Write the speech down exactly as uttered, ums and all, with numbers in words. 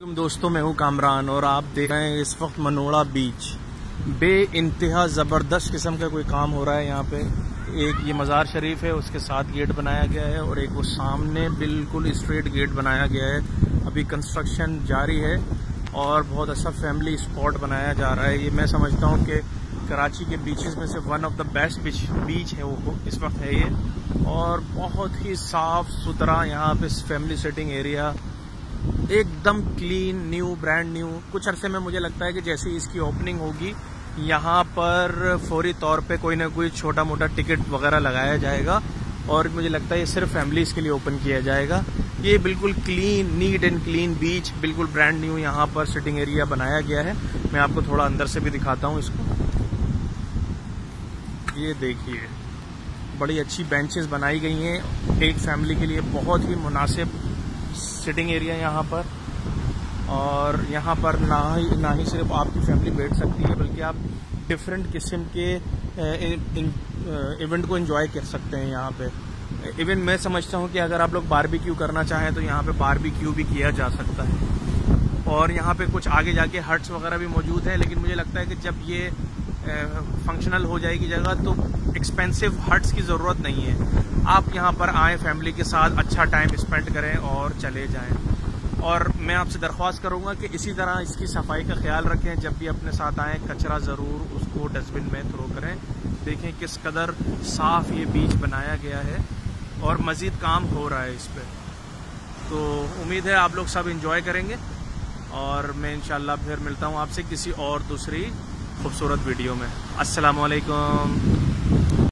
तुम दोस्तों, मैं हूँ कामरान और आप देख रहे हैं इस वक्त मनोड़ा बीच। बे इंतहा ज़बरदस्त किस्म का कोई काम हो रहा है यहाँ पे। एक ये मज़ार शरीफ है, उसके साथ गेट बनाया गया है और एक वो सामने बिल्कुल स्ट्रेट गेट बनाया गया है। अभी कंस्ट्रक्शन जारी है और बहुत अच्छा फैमिली स्पॉट बनाया जा रहा है। ये मैं समझता हूँ कि कराची के बीचेस में से one of the best beach beach है वो इस वक्त है ये, और बहुत ही साफ सुथरा यहाँ पे फैमिली सेटिंग एरिया, एकदम क्लीन, न्यू, ब्रांड न्यू। कुछ अरसे में मुझे लगता है कि जैसे इसकी ओपनिंग होगी यहाँ पर फौरी तौर पे कोई ना कोई छोटा मोटा टिकट वगैरह लगाया जाएगा और मुझे लगता है ये सिर्फ फैमिलीज के लिए ओपन किया जाएगा। ये बिल्कुल clean, neat and clean beach, बिल्कुल ब्रांड न्यू यहाँ पर सिटिंग एरिया बनाया गया है। मैं आपको थोड़ा अंदर से भी दिखाता हूँ इसको। ये देखिए, बड़ी अच्छी बेंचेस बनाई गई हैं एक फैमिली के लिए, बहुत ही मुनासिब सिटिंग एरिया यहाँ पर। और यहाँ पर ना ही ना ही सिर्फ आपकी फैमिली बैठ सकती है, बल्कि आप डिफरेंट किस्म के इवेंट को एंजॉय कर सकते हैं यहाँ पे। इवन मैं समझता हूँ कि अगर आप लोग बारबेक्यू करना चाहें तो यहाँ पे बारबेक्यू भी किया जा सकता है। और यहाँ पे कुछ आगे जाके हट्स वगैरह भी मौजूद है, लेकिन मुझे लगता है कि जब ये फंक्शनल हो जाएगी जगह तो एक्सपेंसिव हट्स की ज़रूरत नहीं है। आप यहाँ पर आएँ, फैमिली के साथ अच्छा टाइम स्पेंड करें और चले जाएं। और मैं आपसे दरख्वास्त करूँगा कि इसी तरह इसकी सफाई का ख्याल रखें। जब भी अपने साथ आएँ, कचरा ज़रूर उसको डस्टबिन में थ्रो करें। देखें किस कदर साफ़ ये बीच बनाया गया है और मज़ीद काम हो रहा है इस पर। तो उम्मीद है आप लोग सब इंजॉय करेंगे और मैं इंशाल्लाह फिर मिलता हूँ आपसे किसी और दूसरी खूबसूरत वीडियो में। अस्सलाम वालेकुम।